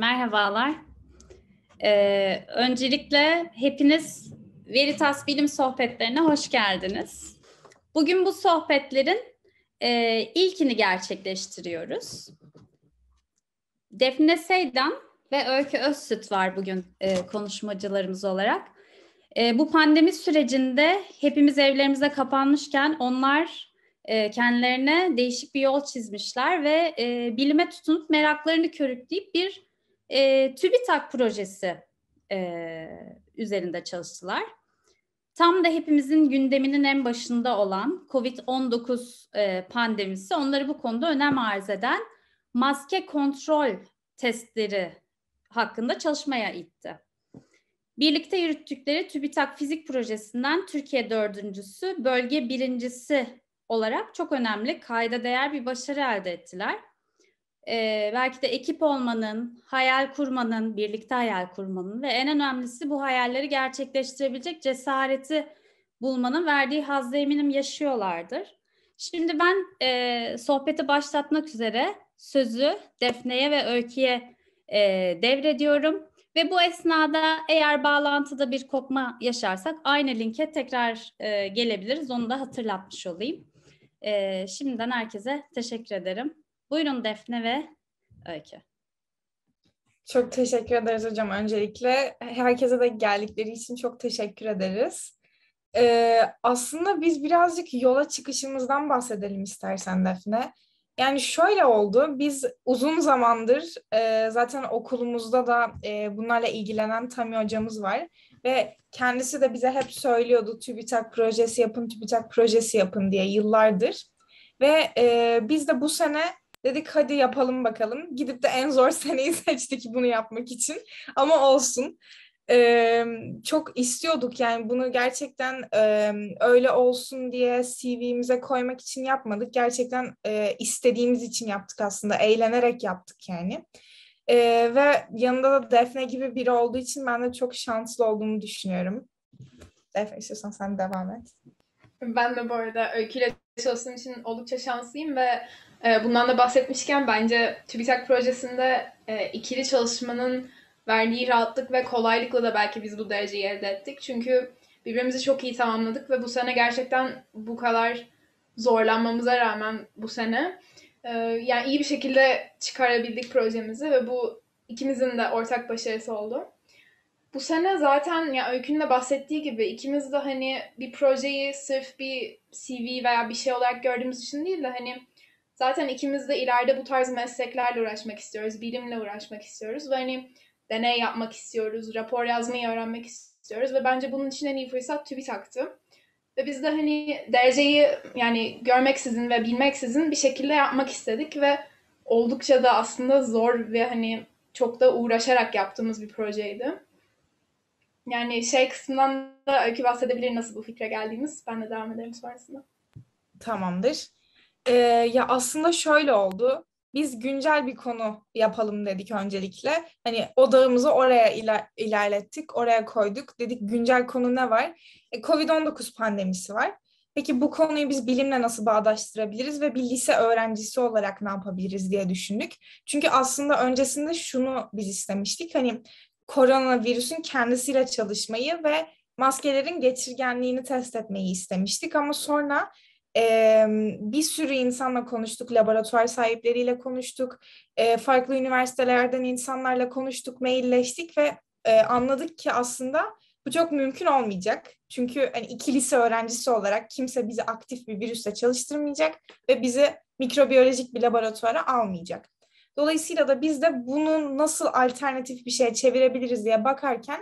Merhabalar. Öncelikle hepiniz Veritas Bilim Sohbetlerine hoş geldiniz. Bugün bu sohbetlerin ilkini gerçekleştiriyoruz. Defne Seydan ve Öykü Özsüt var bugün konuşmacılarımız olarak. Bu pandemi sürecinde hepimiz evlerimize kapanmışken onlar kendilerine değişik bir yol çizmişler ve bilime tutunup meraklarını körükleyip bir TÜBİTAK projesi üzerinde çalıştılar. Tam da hepimizin gündeminin en başında olan COVID-19 pandemisi onları bu konuda önem arz eden maske kontrol testleri hakkında çalışmaya itti. Birlikte yürüttükleri TÜBİTAK Fizik Projesi'nden Türkiye dördüncüsü, bölge birincisi olarak çok önemli, kayda değer bir başarı elde ettiler. Belki de ekip olmanın, hayal kurmanın, birlikte hayal kurmanın ve en önemlisi bu hayalleri gerçekleştirebilecek cesareti bulmanın verdiği hazzı eminim yaşıyorlardır. Şimdi ben sohbeti başlatmak üzere sözü Defne'ye ve Öykü'ye devrediyorum. Ve bu esnada eğer bağlantıda bir kopma yaşarsak aynı linke tekrar gelebiliriz. Onu da hatırlatmış olayım. Şimdiden herkese teşekkür ederim. Buyurun Defne ve Öykü. Çok teşekkür ederiz hocam. Öncelikle herkese de geldikleri için çok teşekkür ederiz. Aslında biz birazcık yola çıkışımızdan bahsedelim istersen Defne. Yani şöyle oldu, biz uzun zamandır zaten okulumuzda da bunlarla ilgilenen Tami hocamız var. Ve kendisi de bize hep söylüyordu TÜBİTAK projesi yapın, TÜBİTAK projesi yapın diye yıllardır. Ve biz de bu sene dedik hadi yapalım bakalım. Gidip de en zor seneyi seçtik bunu yapmak için. Ama olsun. Çok istiyorduk yani bunu gerçekten öyle olsun diye CV'mize koymak için yapmadık. Gerçekten istediğimiz için yaptık aslında. Eğlenerek yaptık yani. Ve yanında da Defne gibi biri olduğu için ben de çok şanslı olduğumu düşünüyorum. Defne istiyorsan sen devam et. Ben de bu arada Öykü'yle çalıştığım için oldukça şanslıyım ve bundan da bahsetmişken bence TÜBİTAK projesinde ikili çalışmanın verdiği rahatlık ve kolaylıkla da belki biz bu dereceyi elde ettik. Çünkü birbirimizi çok iyi tamamladık ve bu sene gerçekten bu kadar zorlanmamıza rağmen bu sene yani iyi bir şekilde çıkarabildik projemizi ve bu ikimizin de ortak başarısı oldu. Bu sene zaten ya Öykü'nün de bahsettiği gibi ikimiz de hani bir projeyi sırf bir CV veya bir şey olarak gördüğümüz için değil de hani zaten ikimiz de ileride bu tarz mesleklerle uğraşmak istiyoruz, bilimle uğraşmak istiyoruz ve hani deney yapmak istiyoruz, rapor yazmayı öğrenmek istiyoruz ve bence bunun için en iyi fırsat TÜBİTAK'tı. Ve biz de hani dereceyi yani görmeksizin ve bilmeksizin bir şekilde yapmak istedik ve oldukça da aslında zor ve hani çok da uğraşarak yaptığımız bir projeydi. Yani şey kısmından da Öykü bahsedebilir nasıl bu fikre geldiğimiz. Ben de devam ederim sonrasında. Tamamdır. Ya aslında şöyle oldu. Biz güncel bir konu yapalım dedik öncelikle. Hani odağımızı oraya ilerlettik, oraya koyduk. Dedik güncel konu ne var? Covid-19 pandemisi var. Peki bu konuyu biz bilimle nasıl bağdaştırabiliriz ve bir lise öğrencisi olarak ne yapabiliriz diye düşündük. Çünkü aslında öncesinde şunu biz istemiştik. Hani koronavirüsün kendisiyle çalışmayı ve maskelerin geçirgenliğini test etmeyi istemiştik. Ama sonra bir sürü insanla konuştuk, laboratuvar sahipleriyle konuştuk, farklı üniversitelerden insanlarla konuştuk, mailleştik ve anladık ki aslında bu çok mümkün olmayacak. Çünkü hani iki lise öğrencisi olarak kimse bizi aktif bir virüsle çalıştırmayacak ve bizi mikrobiyolojik bir laboratuvara almayacak. Dolayısıyla da biz de bunu nasıl alternatif bir şeye çevirebiliriz diye bakarken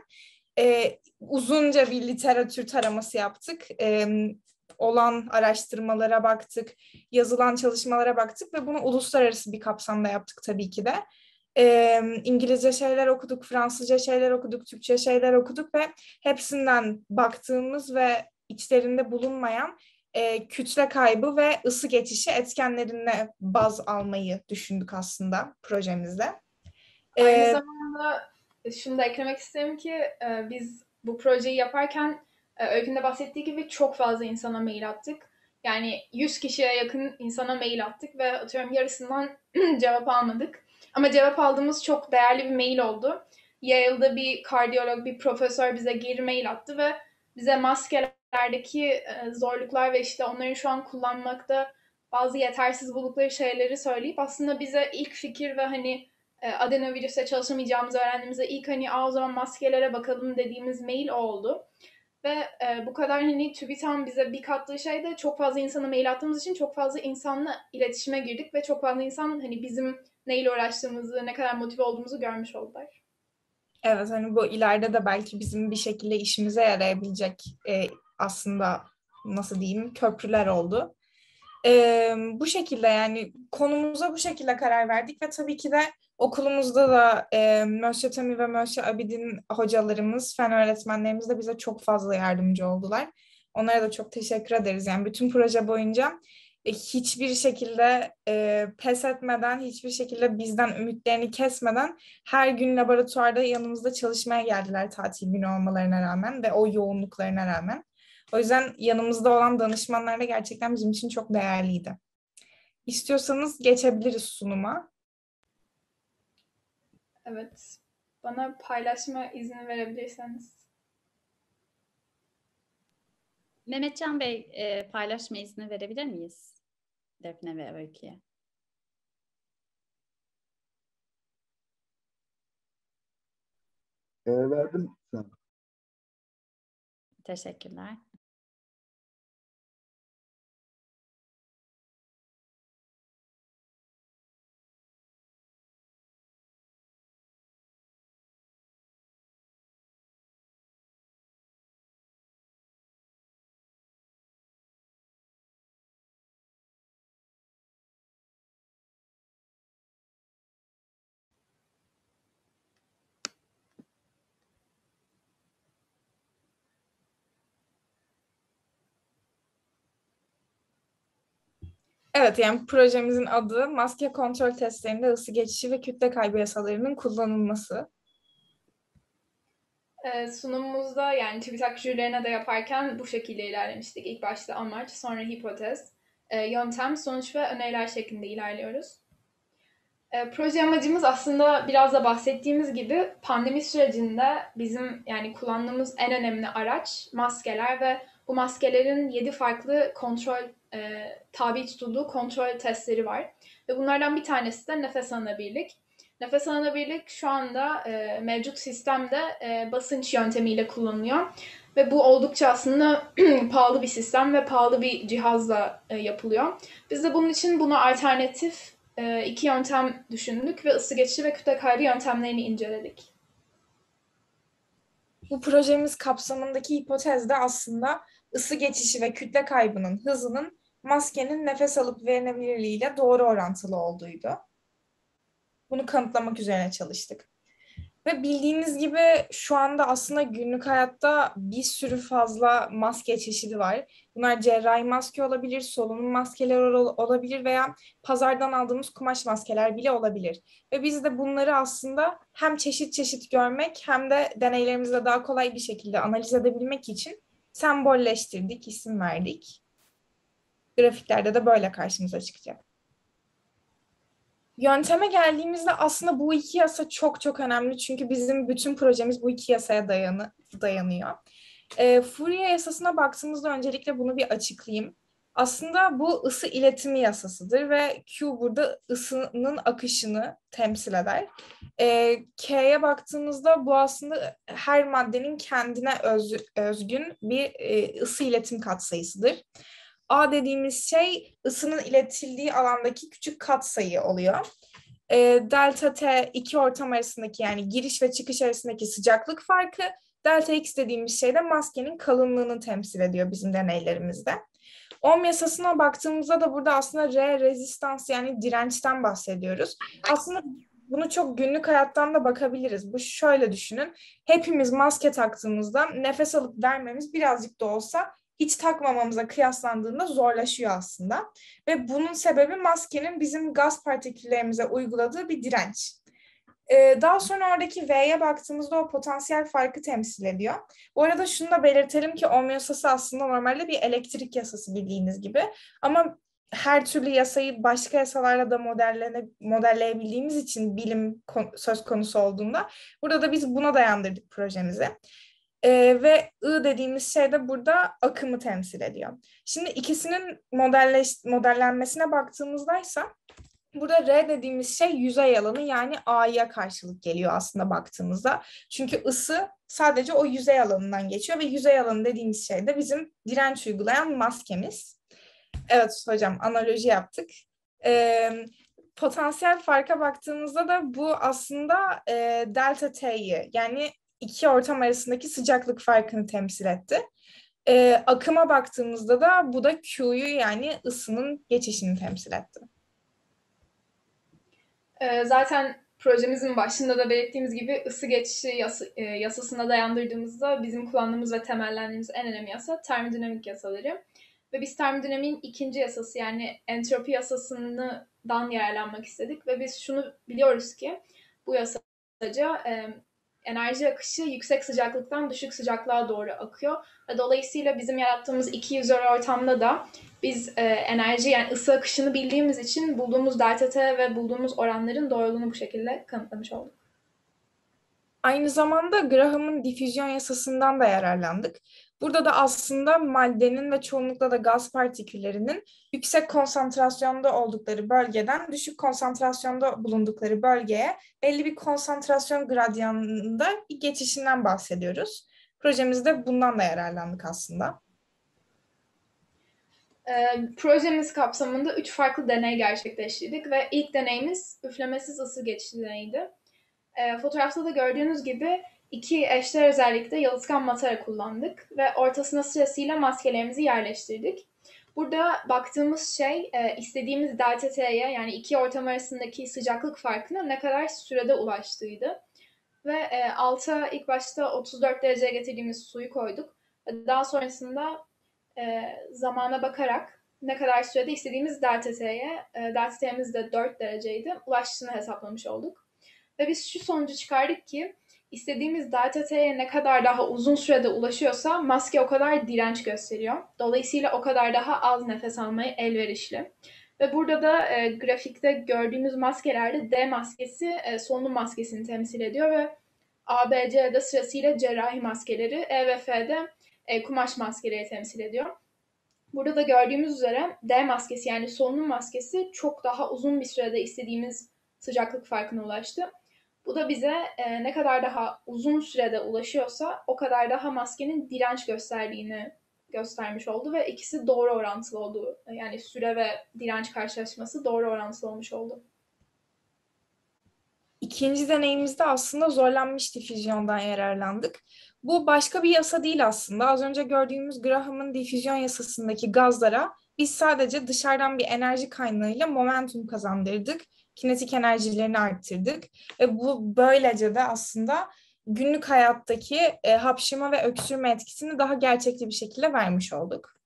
uzunca bir literatür taraması yaptık. Olan araştırmalara baktık, yazılan çalışmalara baktık ve bunu uluslararası bir kapsamda yaptık tabii ki de. İngilizce şeyler okuduk, Fransızca şeyler okuduk, Türkçe şeyler okuduk ve hepsinden baktığımız ve içlerinde bulunmayan kütle kaybı ve ısı geçişi etkenlerine baz almayı düşündük aslında projemizde. Aynı zamanda şunu da eklemek isterim ki biz bu projeyi yaparken Öykü'nün de bahsettiği gibi çok fazla insana mail attık. Yani 100 kişiye yakın insana mail attık ve atıyorum yarısından cevap almadık. Ama cevap aldığımız çok değerli bir mail oldu. Yale'da bir kardiyolog, bir profesör bize geri mail attı ve bize maskelerdeki zorluklar ve işte onların şu an kullanmakta bazı yetersiz buldukları şeyleri söyleyip aslında bize ilk fikir ve hani adenovirüste çalışamayacağımızı öğrendiğimizde ilk hani o zaman maskelere bakalım dediğimiz mail oldu. Ve bu kadar hani TÜBİTAK'ın bize bir kattığı şey de çok fazla insana mail attığımız için çok fazla insanla iletişime girdik ve çok fazla insan hani bizim neyle uğraştığımızı, ne kadar motive olduğumuzu görmüş oldular. Evet, hani bu ileride de belki bizim bir şekilde işimize yarayabilecek aslında nasıl diyeyim köprüler oldu. Bu şekilde yani konumuza bu şekilde karar verdik ve tabii ki de okulumuzda da Mösyö Tami ve Mösyö Abidin hocalarımız, fen öğretmenlerimiz de bize çok fazla yardımcı oldular. Onlara da çok teşekkür ederiz. Yani bütün proje boyunca hiçbir şekilde pes etmeden, hiçbir şekilde bizden ümitlerini kesmeden her gün laboratuvarda yanımızda çalışmaya geldiler tatil günü olmalarına rağmen ve o yoğunluklarına rağmen. O yüzden yanımızda olan danışmanlar da gerçekten bizim için çok değerliydi. İstiyorsanız geçebiliriz sunuma. Evet. Bana paylaşma izni verebilirseniz. Mehmetcan Bey, paylaşma izni verebilir miyiz? Defne ve Öykü'ye. Verdim sana. Teşekkürler. Evet, yani projemizin adı maske kontrol testlerinde ısı geçişi ve kütle kaybı yasalarının kullanılması. Sunumumuzda yani TÜBİTAK jürilerine de yaparken bu şekilde ilerlemiştik. İlk başta amaç, sonra hipotez, yöntem, sonuç ve öneriler şeklinde ilerliyoruz. Proje amacımız aslında biraz da bahsettiğimiz gibi pandemi sürecinde bizim yani kullandığımız en önemli araç maskeler ve bu maskelerin 7 farklı kontrol tabi tutulduğu kontrol testleri var. Ve bunlardan bir tanesi de nefes alınabilirlik. Nefes alınabilirlik şu anda mevcut sistemde basınç yöntemiyle kullanılıyor. Ve bu oldukça aslında pahalı bir sistem ve pahalı bir cihazla yapılıyor. Biz de bunun için buna alternatif iki yöntem düşündük ve ısı geçişi ve kütle kaybı yöntemlerini inceledik. Bu projemiz kapsamındaki hipotez de aslında ısı geçişi ve kütle kaybının hızının maskenin nefes alıp verilebilirliğiyle doğru orantılı olduğuydu. Bunu kanıtlamak üzerine çalıştık. Ve bildiğiniz gibi şu anda aslında günlük hayatta bir sürü fazla maske çeşidi var. Bunlar cerrahi maske olabilir, solunum maskeleri olabilir veya pazardan aldığımız kumaş maskeler bile olabilir. Ve biz de bunları aslında hem çeşit çeşit görmek hem de deneylerimizde daha kolay bir şekilde analiz edebilmek için sembolleştirdik, isim verdik. Grafiklerde de böyle karşımıza çıkacak. Yönteme geldiğimizde aslında bu iki yasa çok çok önemli. Çünkü bizim bütün projemiz bu iki yasaya dayanıyor. Fourier yasasına baktığımızda öncelikle bunu bir açıklayayım. Aslında bu ısı iletimi yasasıdır ve Q burada ısının akışını temsil eder. K'ye baktığımızda bu aslında her maddenin kendine özgün bir ısı iletim katsayısıdır. A dediğimiz şey ısının iletildiği alandaki küçük katsayı oluyor. Delta T iki ortam arasındaki yani giriş ve çıkış arasındaki sıcaklık farkı. Delta X dediğimiz şey de maskenin kalınlığını temsil ediyor bizim deneylerimizde. Ohm yasasına baktığımızda da burada aslında R rezistans yani dirençten bahsediyoruz. Aslında bunu çok günlük hayattan da bakabiliriz. Bu şöyle düşünün. Hepimiz maske taktığımızda nefes alıp vermemiz birazcık da olsa hiç takmamamıza kıyaslandığında zorlaşıyor aslında. Ve bunun sebebi maskenin bizim gaz partiküllerimize uyguladığı bir direnç. Daha sonra oradaki V'ye baktığımızda o potansiyel farkı temsil ediyor. Bu arada şunu da belirtelim ki Ohm yasası aslında normalde bir elektrik yasası bildiğiniz gibi. Ama her türlü yasayı başka yasalarla da modelleyebildiğimiz için bilim söz konusu olduğunda burada da biz buna dayandırdık projemizi. Ve I dediğimiz şey de burada akımı temsil ediyor. Şimdi ikisinin modellenmesine baktığımızdaysa burada R dediğimiz şey yüzey alanı, yani A'ya karşılık geliyor aslında baktığımızda. Çünkü ısı sadece o yüzey alanından geçiyor ve yüzey alanı dediğimiz şey de bizim direnç uygulayan maskemiz. Evet hocam, analoji yaptık. Potansiyel farka baktığımızda da bu aslında delta T'yi, yani iki ortam arasındaki sıcaklık farkını temsil etti. Akıma baktığımızda da bu da Q'yu, yani ısının geçişini temsil etti. Zaten projemizin başında da belirttiğimiz gibi ısı geçişi yasasına dayandırdığımızda bizim kullandığımız ve temellendiğimiz en önemli yasa termodinamik yasaları. Ve biz termodinamiğin ikinci yasası, yani entropi yasasından yararlanmak istedik. Ve biz şunu biliyoruz ki bu yasaca enerji akışı yüksek sıcaklıktan düşük sıcaklığa doğru akıyor. Ve dolayısıyla bizim yarattığımız iki yüzey ortamda da biz enerji, yani ısı akışını bildiğimiz için bulduğumuz delta T ve bulduğumuz oranların doğruluğunu bu şekilde kanıtlamış olduk. Aynı zamanda Graham'ın difüzyon yasasından da yararlandık. Burada da aslında maddenin ve çoğunlukla da gaz partiküllerinin yüksek konsantrasyonda oldukları bölgeden düşük konsantrasyonda bulundukları bölgeye belli bir konsantrasyon gradyanında bir geçişinden bahsediyoruz. Projemizde bundan da yararlandık aslında. Projemiz kapsamında 3 farklı deney gerçekleştirdik ve ilk deneyimiz üflemesiz ısı geçişi deneyiydi. Fotoğrafta da gördüğünüz gibi iki eşdeğer özellikle yalıtkan matara kullandık ve ortasına sırasıyla maskelerimizi yerleştirdik. Burada baktığımız şey istediğimiz delta T'ye, yani iki ortam arasındaki sıcaklık farkına ne kadar sürede ulaştığıydı. Ve alta ilk başta 34 dereceye getirdiğimiz suyu koyduk. Daha sonrasında zamana bakarak ne kadar sürede istediğimiz delta T'ye, delta T'miz de 4 dereceydi, ulaştığını hesaplamış olduk. Ve biz şu sonucu çıkardık ki istediğimiz delta T'ye ne kadar daha uzun sürede ulaşıyorsa maske o kadar direnç gösteriyor. Dolayısıyla o kadar daha az nefes almaya elverişli. Ve burada da grafikte gördüğümüz maskelerde D maskesi solunum maskesini temsil ediyor ve A, B, C'de sırasıyla cerrahi maskeleri, E ve F'de kumaş maskeleri temsil ediyor. Burada da gördüğümüz üzere D maskesi, yani solunum maskesi çok daha uzun bir sürede istediğimiz sıcaklık farkına ulaştı. Bu da bize ne kadar daha uzun sürede ulaşıyorsa o kadar daha maskenin direnç gösterdiğini göstermiş oldu ve ikisi doğru orantılı oldu. Yani süre ve direnç karşılaşması doğru orantılı olmuş oldu. İkinci deneyimizde aslında zorlanmış difüzyondan yararlandık. Bu başka bir yasa değil aslında. Az önce gördüğümüz Graham'ın difüzyon yasasındaki gazlara biz sadece dışarıdan bir enerji kaynağıyla momentum kazandırdık. Kinetik enerjilerini arttırdık. Ve bu böylece de aslında günlük hayattaki hapşırma ve öksürme etkisini daha gerçekçi bir şekilde vermiş olduk.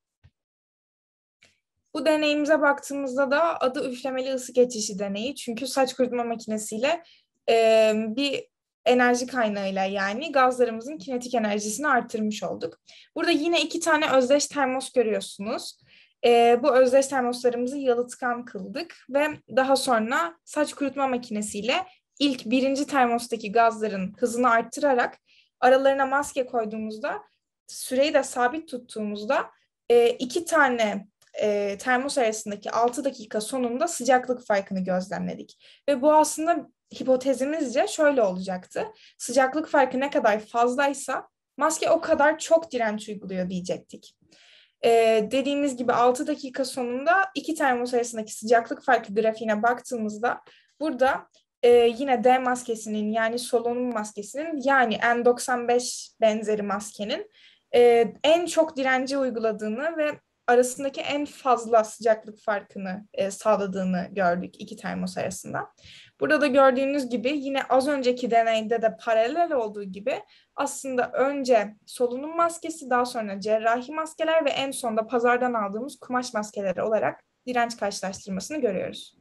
Bu deneyimize baktığımızda da adı üflemeli ısı geçişi deneyi. Çünkü saç kurutma makinesiyle bir enerji kaynağıyla, yani gazlarımızın kinetik enerjisini arttırmış olduk. Burada yine iki tane özdeş termos görüyorsunuz. Bu özdeş termoslarımızı yalıtkan kıldık ve daha sonra saç kurutma makinesiyle ilk birinci termostaki gazların hızını arttırarak aralarına maske koyduğumuzda, süreyi de sabit tuttuğumuzda iki tane termos arasındaki 6 dakika sonunda sıcaklık farkını gözlemledik. Ve bu aslında hipotezimizce şöyle olacaktı. Sıcaklık farkı ne kadar fazlaysa maske o kadar çok direnç uyguluyor diyecektik. Dediğimiz gibi 6 dakika sonunda iki termos arasındaki sıcaklık farkı grafiğine baktığımızda burada yine D maskesinin, yani solunum maskesinin, yani N95 benzeri maskenin en çok direnci uyguladığını ve arasındaki en fazla sıcaklık farkını sağladığını gördük iki termos arasında. Burada da gördüğünüz gibi yine az önceki deneyde de paralel olduğu gibi aslında önce solunum maskesi, daha sonra cerrahi maskeler ve en sonunda pazardan aldığımız kumaş maskeleri olarak direnç karşılaştırmasını görüyoruz.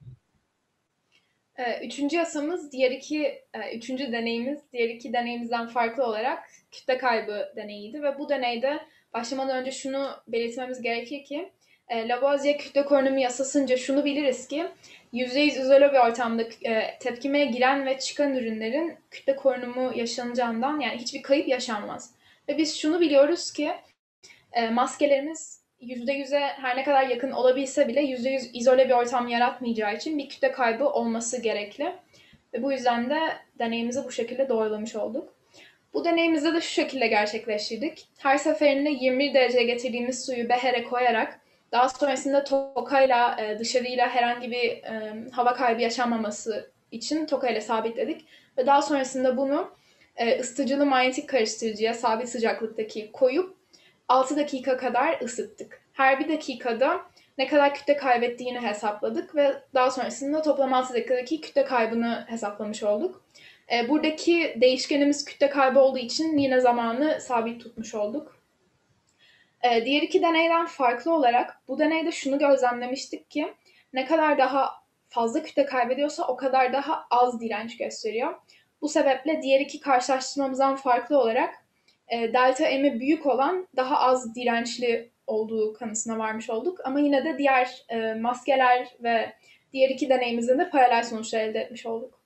Üçüncü yasamız üçüncü deneyimiz diğer iki deneyimizden farklı olarak kütle kaybı deneyiydi ve bu deneyde başlamadan önce şunu belirtmemiz gerekir ki Lavoisier kütle korunumu yasasınca şunu biliriz ki %100 izole bir ortamda tepkimeye giren ve çıkan ürünlerin kütle korunumu yaşanacağından yani hiçbir kayıp yaşanmaz. Ve biz şunu biliyoruz ki maskelerimiz %100'e her ne kadar yakın olabilse bile %100 izole bir ortam yaratmayacağı için bir kütle kaybı olması gerekli. Ve bu yüzden de deneyimizi bu şekilde doğrulamış olduk. Bu deneyimizde de şu şekilde gerçekleştirdik. Her seferinde 21 dereceye getirdiğimiz suyu behere koyarak daha sonrasında tokayla dışarıyla herhangi bir hava kaybı yaşanmaması için tokayla sabitledik. Ve daha sonrasında bunu ısıtıcılı manyetik karıştırıcıya sabit sıcaklıktaki koyup 6 dakika kadar ısıttık. Her bir dakikada ne kadar kütle kaybettiğini hesapladık ve daha sonrasında toplam 6 dakikadaki kütle kaybını hesaplamış olduk. Buradaki değişkenimiz kütle kaybı olduğu için yine zamanı sabit tutmuş olduk. Diğer iki deneyden farklı olarak bu deneyde şunu gözlemlemiştik ki ne kadar daha fazla kütle kaybediyorsa o kadar daha az direnç gösteriyor. Bu sebeple diğer iki karşılaştırmamızdan farklı olarak delta M'i büyük olan daha az dirençli olduğu kanısına varmış olduk. Ama yine de diğer maskeler ve diğer iki deneyimizde de paralel sonuçlar elde etmiş olduk.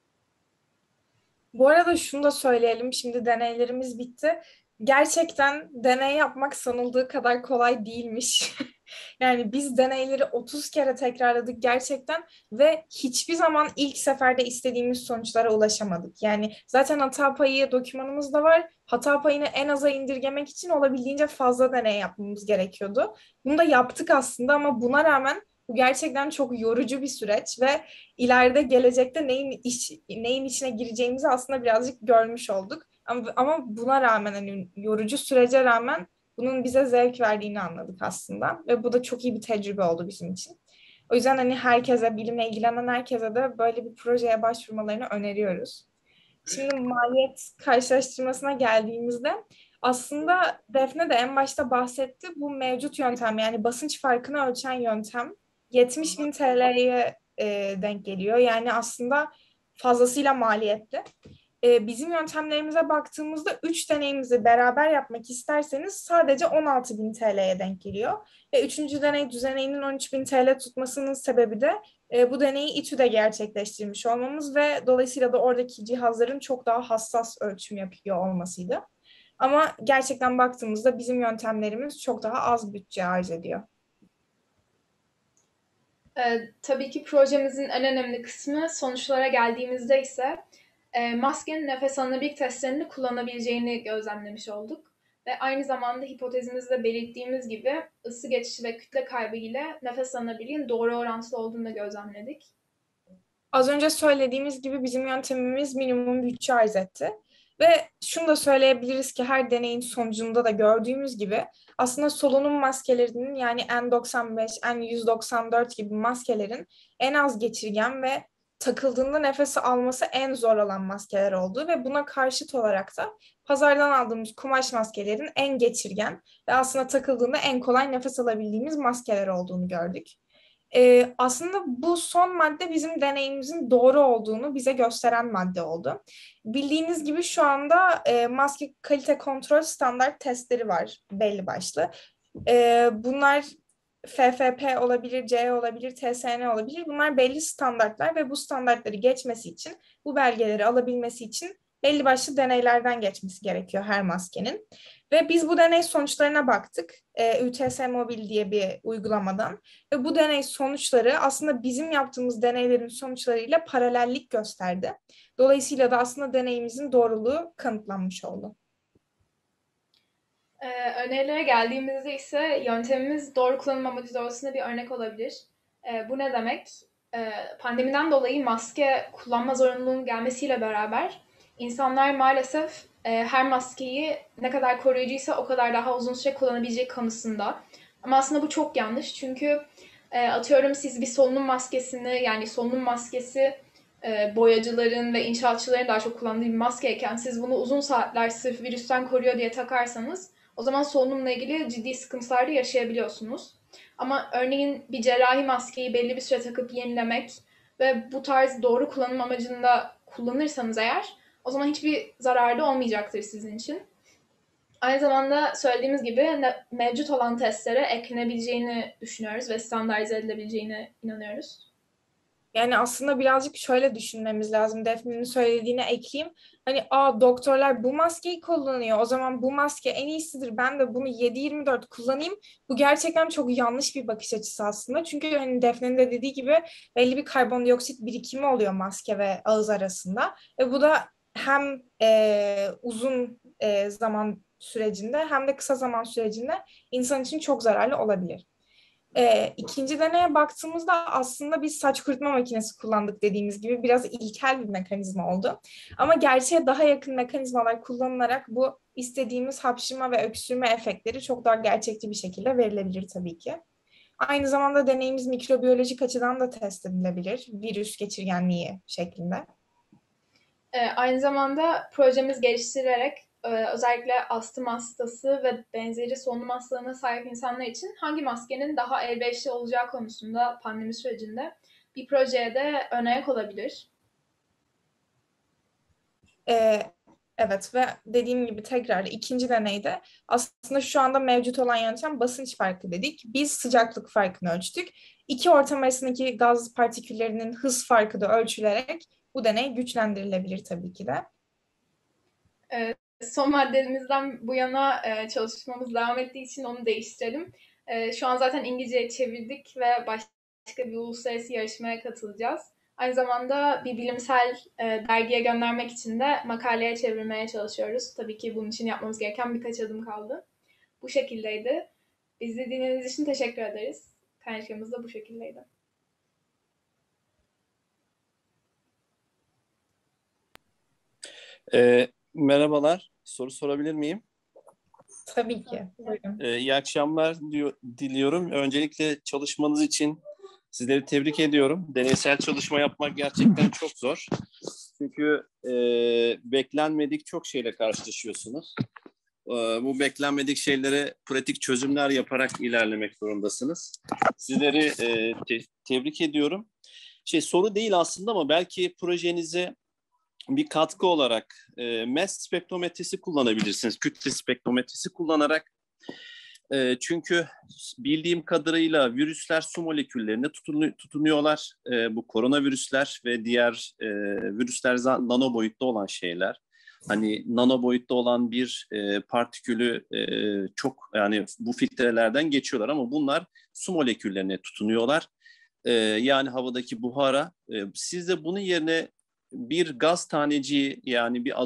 Bu arada şunu da söyleyelim. Şimdi deneylerimiz bitti. Gerçekten deney yapmak sanıldığı kadar kolay değilmiş. Yani biz deneyleri 30 kere tekrarladık gerçekten ve hiçbir zaman ilk seferde istediğimiz sonuçlara ulaşamadık. Yani zaten hata payı dokümanımız da var. Hata payını en aza indirgemek için olabildiğince fazla deney yapmamız gerekiyordu. Bunu da yaptık aslında ama buna rağmen bu gerçekten çok yorucu bir süreç ve ileride gelecekte neyin içine gireceğimizi aslında birazcık görmüş olduk. Ama buna rağmen hani yorucu sürece rağmen bunun bize zevk verdiğini anladık aslında ve bu da çok iyi bir tecrübe oldu bizim için. O yüzden hani herkese, bilimle ilgilenen herkese de böyle bir projeye başvurmalarını öneriyoruz. Şimdi maliyet karşılaştırmasına geldiğimizde aslında Defne de en başta bahsetti. Bu mevcut yöntem yani basınç farkını ölçen yöntem 70 bin TL'ye denk geliyor. Yani aslında fazlasıyla maliyetli. Bizim yöntemlerimize baktığımızda 3 deneyimizi beraber yapmak isterseniz sadece 16 bin TL'ye denk geliyor. Ve 3. deney düzeneyinin 13 bin TL tutmasının sebebi de bu deneyi İTÜ'de gerçekleştirmiş olmamız ve dolayısıyla da oradaki cihazların çok daha hassas ölçüm yapıyor olmasıydı. Ama gerçekten baktığımızda bizim yöntemlerimiz çok daha az bütçe arz ediyor. Tabii ki projemizin en önemli kısmı sonuçlara geldiğimizde ise maskenin nefes alınabilirlik testlerini kullanabileceğini gözlemlemiş olduk. Ve aynı zamanda hipotezimizde belirttiğimiz gibi ısı geçişi ve kütle kaybı ile nefes alınabilirliğin doğru orantılı olduğunu da gözlemledik. Az önce söylediğimiz gibi bizim yöntemimiz minimum bütçe arz etti. Ve şunu da söyleyebiliriz ki her deneyin sonucunda da gördüğümüz gibi aslında solunum maskelerinin yani N95, N194 gibi maskelerin en az geçirgen ve takıldığında nefesi alması en zor olan maskeler olduğu ve buna karşıt olarak da pazardan aldığımız kumaş maskelerin en geçirgen ve aslında takıldığında en kolay nefes alabildiğimiz maskeler olduğunu gördük. Aslında bu son madde bizim deneyimimizin doğru olduğunu bize gösteren madde oldu. Bildiğiniz gibi şu anda maske kalite kontrol standart testleri var belli başlı. Bunlar FFP olabilir, CE olabilir, TSN olabilir. Bunlar belli standartlar ve bu standartları geçmesi için, bu belgeleri alabilmesi için belli başlı deneylerden geçmesi gerekiyor her maskenin. Ve biz bu deney sonuçlarına baktık. ÜTS Mobil diye bir uygulamadan. Ve bu deney sonuçları aslında bizim yaptığımız deneylerin sonuçlarıyla paralellik gösterdi. Dolayısıyla da aslında deneyimizin doğruluğu kanıtlanmış oldu. Önerilere geldiğimizde ise yöntemimiz doğru kullanım amacı doğrultusunda bir örnek olabilir. Bu ne demek? Pandemiden dolayı maske kullanma zorunluluğunun gelmesiyle beraber insanlar maalesef her maskeyi ne kadar koruyucuysa o kadar daha uzun süre kullanabilecek kanısında. Ama aslında bu çok yanlış çünkü atıyorum siz bir solunum maskesini yani solunum maskesi boyacıların ve inşaatçıların daha çok kullandığı bir maskeyken siz bunu uzun saatler sırf virüsten koruyor diye takarsanız o zaman solunumla ilgili ciddi sıkıntılar da yaşayabiliyorsunuz. Ama örneğin bir cerrahi maskeyi belli bir süre takıp yenilemek ve bu tarz doğru kullanım amacında kullanırsanız eğer o zaman hiçbir zararı da olmayacaktır sizin için. Aynı zamanda söylediğimiz gibi mevcut olan testlere eklenebileceğini düşünüyoruz ve standartize edilebileceğine inanıyoruz. Yani aslında birazcık şöyle düşünmemiz lazım. Defne'nin söylediğine ekleyeyim. Hani doktorlar bu maskeyi kullanıyor. O zaman bu maske en iyisidir. Ben de bunu 7/24 kullanayım. Bu gerçekten çok yanlış bir bakış açısı aslında. Çünkü hani Defne'nin de dediği gibi belli bir karbondioksit birikimi oluyor maske ve ağız arasında. Ve bu da hem uzun zaman sürecinde hem de kısa zaman sürecinde insan için çok zararlı olabilir. İkinci deneye baktığımızda aslında biz saç kurutma makinesi kullandık dediğimiz gibi biraz ilkel bir mekanizma oldu. Ama gerçeğe daha yakın mekanizmalar kullanılarak bu istediğimiz hapşırma ve öksürme efektleri çok daha gerçekçi bir şekilde verilebilir tabii ki. Aynı zamanda deneyimiz mikrobiyolojik açıdan da test edilebilir. Virüs geçirgenliği şeklinde. Aynı zamanda projemiz geliştirilerek özellikle astım hastası ve benzeri solunum hastalığına sahip insanlar için hangi maskenin daha elverişli olacağı konusunda pandemi sürecinde bir projeye de ön ayak olabilir. Evet ve dediğim gibi tekrar ikinci deneyde aslında şu anda mevcut olan yöntem basınç farkı dedik. Biz sıcaklık farkını ölçtük. İki ortam arasındaki gaz partiküllerinin hız farkı da ölçülerek bu deney güçlendirilebilir tabii ki de. Son maddemizden bu yana çalışmamız devam ettiği için onu değiştirelim. Şu an zaten İngilizce'ye çevirdik ve başka bir uluslararası yarışmaya katılacağız. Aynı zamanda bir bilimsel dergiye göndermek için de makaleye çevirmeye çalışıyoruz. Tabii ki bunun için yapmamız gereken birkaç adım kaldı. Bu şekildeydi. Bizi dinlediğiniz için teşekkür ederiz. Kaynaşmamız da bu şekildeydi. Merhabalar, soru sorabilir miyim? Tabii ki. Buyurun. İyi akşamlar diliyorum. Öncelikle çalışmanız için sizleri tebrik ediyorum. Deneysel çalışma yapmak gerçekten çok zor. Çünkü beklenmedik çok şeyle karşılaşıyorsunuz. Bu beklenmedik şeylere pratik çözümler yaparak ilerlemek zorundasınız. Sizleri tebrik ediyorum. Soru değil aslında ama belki projenize bir katkı olarak mass spektrometresi kullanabilirsiniz. Kütle spektrometresi kullanarak. Çünkü bildiğim kadarıyla virüsler su moleküllerine tutunuyorlar. Bu koronavirüsler ve diğer virüsler nano boyutta olan şeyler. Hani nano boyutta olan bir partikülü çok yani bu filtrelerden geçiyorlar ama bunlar su moleküllerine tutunuyorlar. Yani havadaki buhara. Siz de bunun yerine bir gaz taneciği yani bir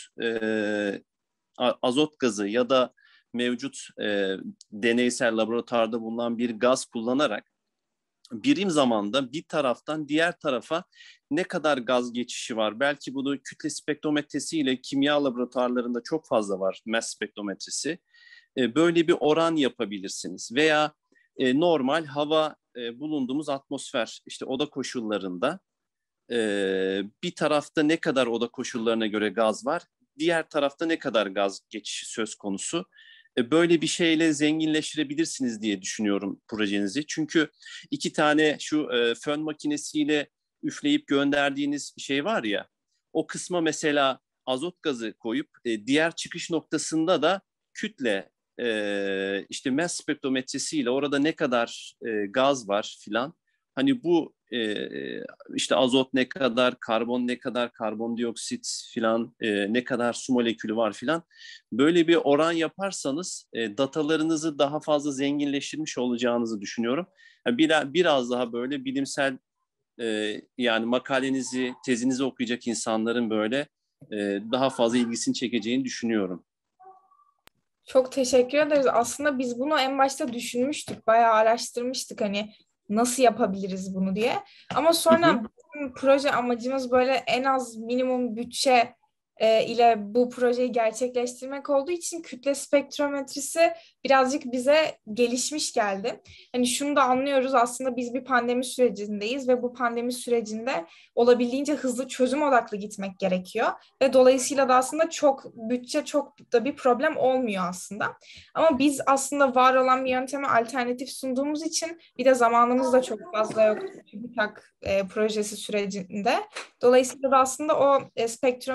azot gazı ya da mevcut deneysel laboratuvarda bulunan bir gaz kullanarak birim zamanda bir taraftan diğer tarafa ne kadar gaz geçişi var? Belki bunu kütle spektrometresi ile kimya laboratuvarlarında çok fazla var, mass spektrometresi. Böyle bir oran yapabilirsiniz. Veya normal hava bulunduğumuz atmosfer, işte oda koşullarında bir tarafta ne kadar oda koşullarına göre gaz var, diğer tarafta ne kadar gaz geçişi söz konusu. Böyle bir şeyle zenginleştirebilirsiniz diye düşünüyorum projenizi. Çünkü iki tane şu fön makinesiyle üfleyip gönderdiğiniz şey var ya, o kısma mesela azot gazı koyup diğer çıkış noktasında da kütle işte mass spektrometresiyle orada ne kadar gaz var filan. Hani bu işte azot ne kadar, karbon ne kadar, karbondioksit filan ne kadar su molekülü var filan. Böyle bir oran yaparsanız datalarınızı daha fazla zenginleştirmiş olacağınızı düşünüyorum. Yani biraz daha böyle bilimsel yani makalenizi, tezinizi okuyacak insanların böyle daha fazla ilgisini çekeceğini düşünüyorum. Çok teşekkür ederiz. Aslında biz bunu en başta düşünmüştük, bayağı araştırmıştık hani nasıl yapabiliriz bunu diye. Ama sonra bizim proje amacımız böyle en az minimum bütçe ile bu projeyi gerçekleştirmek olduğu için kütle spektrometresi birazcık bize gelişmiş geldi. Hani şunu da anlıyoruz, aslında biz bir pandemi sürecindeyiz ve bu pandemi sürecinde olabildiğince hızlı çözüm odaklı gitmek gerekiyor. Ve dolayısıyla da aslında bütçe çok da bir problem olmuyor aslında. Ama biz aslında var olan bir yönteme alternatif sunduğumuz için bir de zamanımız da çok fazla yok TÜBİTAK projesi sürecinde. Dolayısıyla da aslında o spektrometri gibi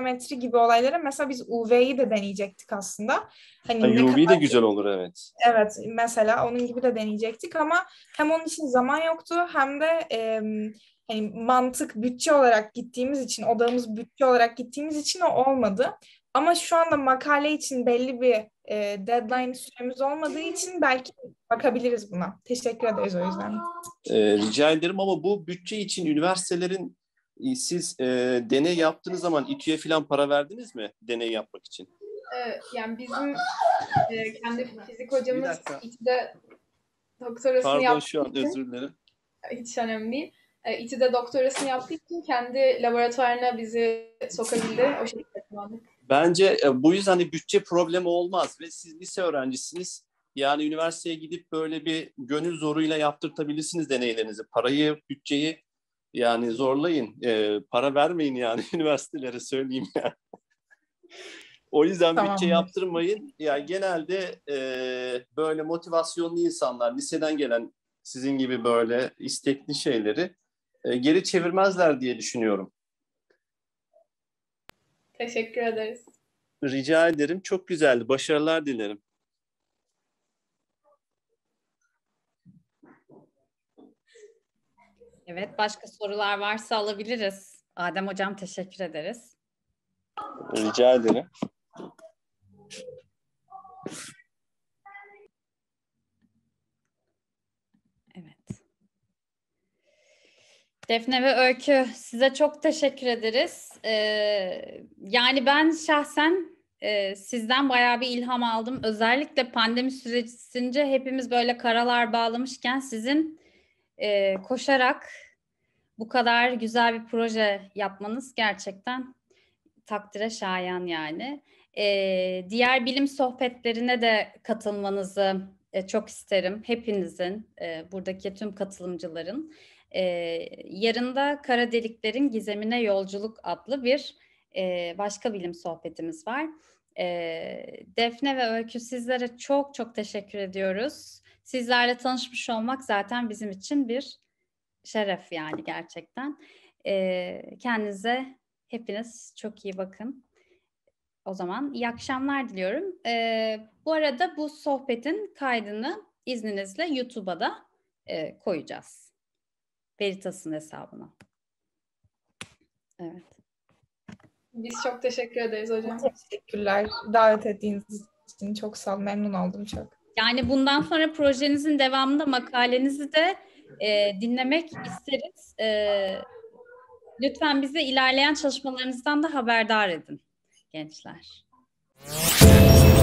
gibi olaylara mesela biz UV'yi de deneyecektik aslında. Hani Ha, ne UV de kadar güzel olur, evet. evet mesela onun gibi de deneyecektik ama hem onun için zaman yoktu hem de hani mantık bütçe olarak gittiğimiz için odağımız bütçe olarak gittiğimiz için o olmadı. Ama şu anda makale için belli bir deadline süremiz olmadığı için belki bakabiliriz buna. Teşekkür ederiz o yüzden. Rica ederim ama bu bütçe için üniversitelerin siz deney yaptığınız zaman İTÜ'ye falan para verdiniz mi deney yapmak için? Yani bizim kendi fizik hocamız Bir dakika. İTÜ'de doktorasını Pardon, yaptığı şu an için, özür dilerim. hiç önemli değil. İTÜ'de doktorasını yaptığı için kendi laboratuvarına bizi sokabildi. O şekilde kullandık. Bence bu yüzden hani bütçe problemi olmaz ve siz lise öğrencisiniz. Yani üniversiteye gidip böyle bir gönül zoruyla yaptırtabilirsiniz deneylerinizi. Parayı, bütçeyi yani zorlayın. Para vermeyin yani üniversitelere, söyleyeyim yani. O yüzden bütçe Tamamdır. yaptırmayın. Yani genelde böyle motivasyonlu insanlar, liseden gelen sizin gibi böyle istekli şeyleri geri çevirmezler diye düşünüyorum. Teşekkür ederiz. Rica ederim. Çok güzeldi. Başarılar dilerim. Evet, başka sorular varsa alabiliriz. Adem Hocam, teşekkür ederiz. Rica ederim. Evet. Defne ve Öykü, size çok teşekkür ederiz. Yani ben şahsen sizden bayağı bir ilham aldım. Özellikle pandemi sürecince hepimiz böyle karalar bağlamışken sizin koşarak bu kadar güzel bir proje yapmanız gerçekten takdire şayan yani. Diğer bilim sohbetlerine de katılmanızı çok isterim. Hepinizin, buradaki tüm katılımcıların. Yarın da Kara Deliklerin Gizemine Yolculuk adlı bir başka bilim sohbetimiz var. Defne ve Öykü, sizlere çok çok teşekkür ediyoruz. Sizlerle tanışmış olmak zaten bizim için bir şeref yani gerçekten. Kendinize hepiniz çok iyi bakın. O zaman iyi akşamlar diliyorum. Bu arada bu sohbetin kaydını izninizle YouTube'a da koyacağız. Veritas'ın hesabına. Evet. Biz çok teşekkür ederiz hocam. Teşekkürler. Davet ettiğiniz için çok sağ olun. Memnun oldum çok. Yani bundan sonra projenizin devamında makalenizi de dinlemek isteriz. Lütfen bizi ilerleyen çalışmalarınızdan da haberdar edin gençler.